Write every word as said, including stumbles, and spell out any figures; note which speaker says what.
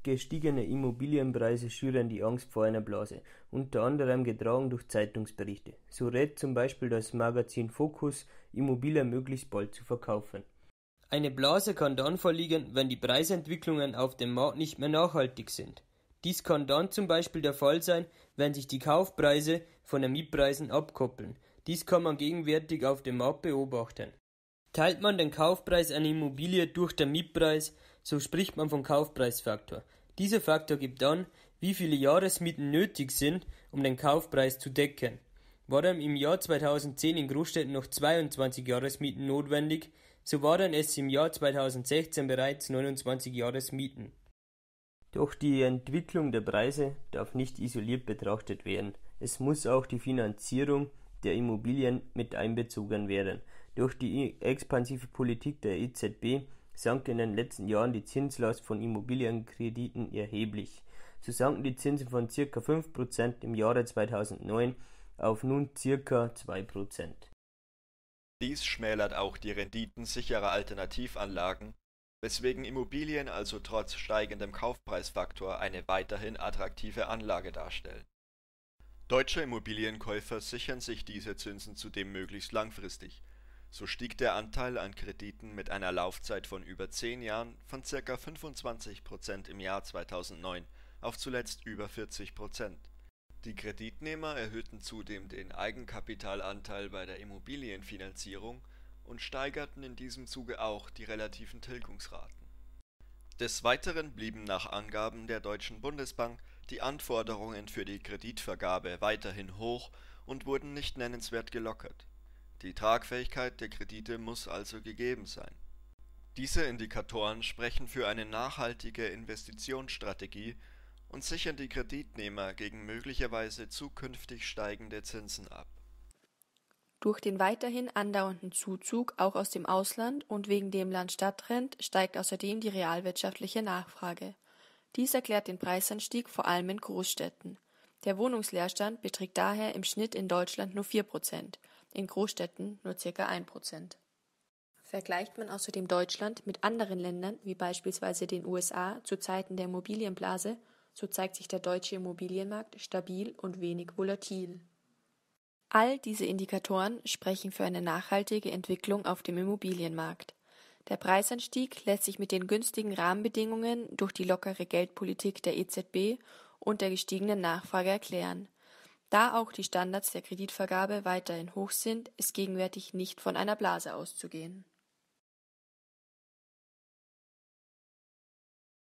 Speaker 1: Gestiegene Immobilienpreise schüren die Angst vor einer Blase, unter anderem getragen durch Zeitungsberichte. So rät zum Beispiel das Magazin Focus, Immobilien möglichst bald zu verkaufen. Eine Blase kann dann vorliegen, wenn die Preisentwicklungen auf dem Markt nicht mehr nachhaltig sind. Dies kann dann zum Beispiel der Fall sein, wenn sich die Kaufpreise von den Mietpreisen abkoppeln. Dies kann man gegenwärtig auf dem Markt beobachten. Teilt man den Kaufpreis einer Immobilie durch den Mietpreis, so spricht man vom Kaufpreisfaktor. Dieser Faktor gibt an, wie viele Jahresmieten nötig sind, um den Kaufpreis zu decken. Waren im Jahr zweitausendzehn in Großstädten noch zweiundzwanzig Jahresmieten notwendig, so waren es im Jahr zweitausendsechzehn bereits neunundzwanzig Jahresmieten. Doch die Entwicklung der Preise darf nicht isoliert betrachtet werden. Es muss auch die Finanzierung der Immobilien mit einbezogen werden. Durch die expansive Politik der E Z B sank in den letzten Jahren die Zinslast von Immobilienkrediten erheblich. So sanken die Zinsen von ca. fünf Prozent im Jahre zweitausendneun auf nun ca. zwei Prozent.
Speaker 2: Dies schmälert auch die Renditen sicherer Alternativanlagen, weswegen Immobilien also trotz steigendem Kaufpreisfaktor eine weiterhin attraktive Anlage darstellen. Deutsche Immobilienkäufer sichern sich diese Zinsen zudem möglichst langfristig. So stieg der Anteil an Krediten mit einer Laufzeit von über zehn Jahren von ca. fünfundzwanzig Prozent im Jahr zweitausendneun auf zuletzt über vierzig Prozent. Die Kreditnehmer erhöhten zudem den Eigenkapitalanteil bei der Immobilienfinanzierung und steigerten in diesem Zuge auch die relativen Tilgungsraten. Des Weiteren blieben nach Angaben der Deutschen Bundesbank die Anforderungen für die Kreditvergabe weiterhin hoch und wurden nicht nennenswert gelockert. Die Tragfähigkeit der Kredite muss also gegeben sein. Diese Indikatoren sprechen für eine nachhaltige Investitionsstrategie und sichern die Kreditnehmer gegen möglicherweise zukünftig steigende Zinsen ab.
Speaker 3: Durch den weiterhin andauernden Zuzug auch aus dem Ausland und wegen dem Land-Stadt-Trend steigt außerdem die realwirtschaftliche Nachfrage. Dies erklärt den Preisanstieg vor allem in Großstädten. Der Wohnungsleerstand beträgt daher im Schnitt in Deutschland nur vier Prozent, in Großstädten nur ca. ein Prozent. Vergleicht man außerdem Deutschland mit anderen Ländern, wie beispielsweise den U S A zu Zeiten der Immobilienblase, so zeigt sich der deutsche Immobilienmarkt stabil und wenig volatil. All diese Indikatoren sprechen für eine nachhaltige Entwicklung auf dem Immobilienmarkt. Der Preisanstieg lässt sich mit den günstigen Rahmenbedingungen durch die lockere Geldpolitik der E Z B und der gestiegenen Nachfrage erklären. Da auch die Standards der Kreditvergabe weiterhin hoch sind, ist gegenwärtig nicht von einer Blase auszugehen.